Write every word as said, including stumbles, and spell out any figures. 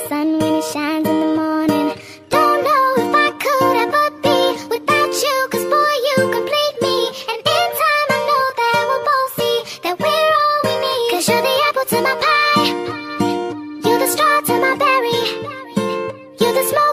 sun when it shines in the morning. Don't know if I could ever be without you, 'cause boy, you complete me. And in time I know that we'll both see that we're all we need. 'Cause you're the apple to my pie, you're the straw to my berry, you're the smoke